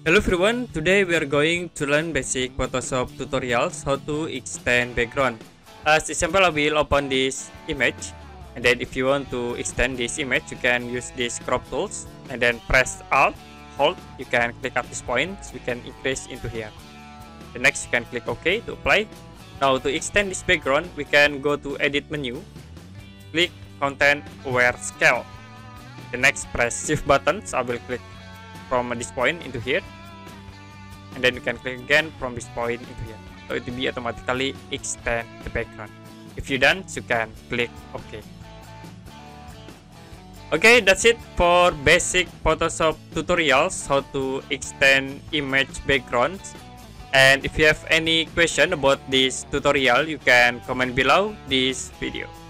Hello everyone, today we are going to learn basic Photoshop tutorials how to extend background. As example, I will open this image, and then if you want to extend this image, you can use these crop tools and then press Alt, hold, you can click up this point, so we can increase into here. The next you can click OK to apply. Now to extend this background, we can go to edit menu, click content aware scale. The next press shift button, so I will click from this point into here, and then you can click again from this point into here, so it will be automatically extend the background. If you done, you can click OK. Okay, that's it for basic Photoshop tutorials how to extend image backgrounds. And if you have any question about this tutorial, you can comment below this video.